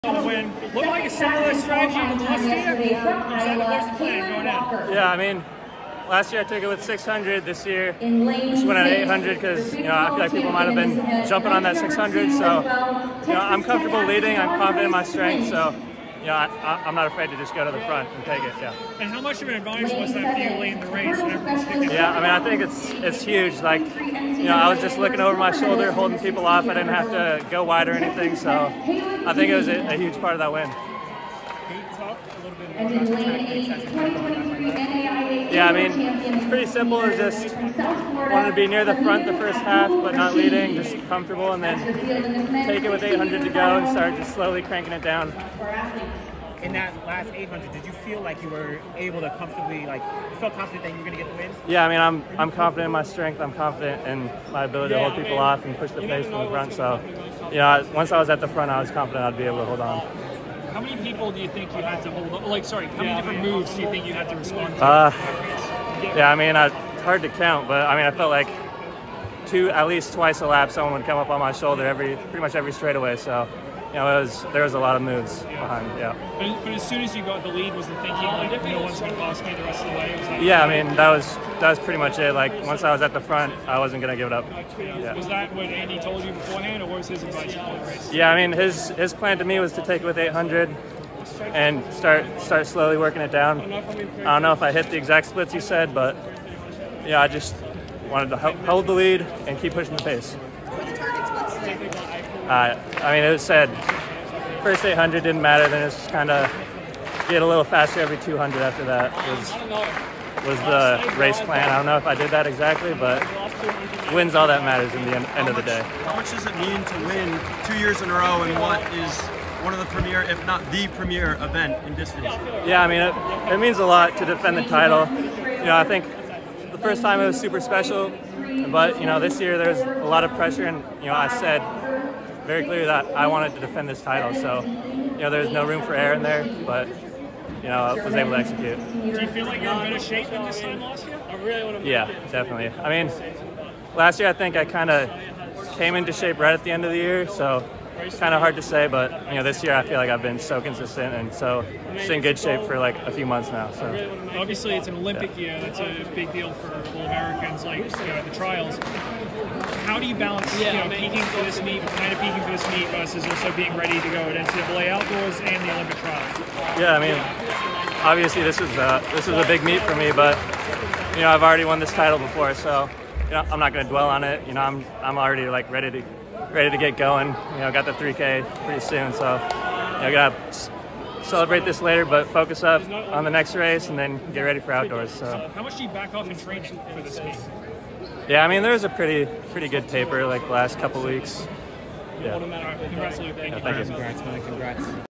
Win. Looked like a similar strategy to last year. What's the plan going in? Yeah, I mean, last year I took it with 600. This year, just went at 800 because I feel like people might have been jumping on that 600. So, I'm comfortable leading. I'm confident in my strength. So, I'm not afraid to just go to the front and take it. Yeah. And how much of an advantage was that for you late in the race when everyone's kicking? Yeah, I mean, I think it's huge. Like, I was just looking over my shoulder, holding people off. I didn't have to go wide or anything. So, I think it was a huge part of that win. Can you talk a little bit more about tactics as you kind of going like that? Yeah, I mean, it's pretty simple. It's just wanted to be near the front the first half, but not leading, just comfortable, and then take it with 800 to go and start just slowly cranking it down. In that last 800, did you feel like you were able to comfortably, you felt confident that you were going to get the win? Yeah, I mean, I'm confident in my strength. I'm confident in my ability to hold people off and push the pace from the front. So, once I was at the front, I was confident I'd be able to hold on. How many people do you think you had to hold on? How many different moves do you think you had to respond to? Yeah, I mean, it's hard to count, but I mean, I felt like at least twice a lap, someone would come up on my shoulder pretty much every straightaway. So, there was a lot of moves behind. Yeah. But as soon as you got the lead, was the thinking no one's going to pass me the rest of the way? Yeah, I mean, that was pretty much it. Like, once I was at the front, I wasn't going to give it up. Yeah. Was that what Andy told you beforehand, or what was his advice before the race? Yeah, I mean, his plan to me was to take it with 800 and start slowly working it down. I don't know if I hit the exact splits you said, but I just wanted to hold the lead and keep pushing the pace. I mean, it was said first 800 didn't matter, then it's just kind of get a little faster every 200 after that was the race plan. I don't know if I did that exactly, but win's all that matters in the end of the day. How much does it mean to win 2 years in a row in what is one of the premier, if not the premier event in distance? Yeah, I mean, it means a lot to defend the title. I think the first time it was super special, but this year there's a lot of pressure, and I said very clear that I wanted to defend this title, so there's no room for error in there, but I was able to execute. Do you feel like you're in better shape than this time last year? Yeah, definitely. I mean, last year I think I kind of came into shape right at the end of the year, so it's kind of hard to say, but this year I feel like I've been so consistent and so just in good shape for like a few months now. So obviously it's an Olympic year. That's a big deal for all Americans, the trials. How do you balance peaking for this meet versus also being ready to go at NCAA Outdoors and the Olympic trials? Yeah, I mean, obviously this is a big meet for me, but I've already won this title before, so I'm not going to dwell on it. I'm already ready to get going. Got the 3K pretty soon, so gotta celebrate this later, but focus up on the next race and then get ready for outdoors. So how much do you back off in training for this meet? Yeah, I mean, there was a pretty good taper the last couple weeks. Yeah. Congrats, Luke. Thank you. Thank you. Congrats, man. Congrats.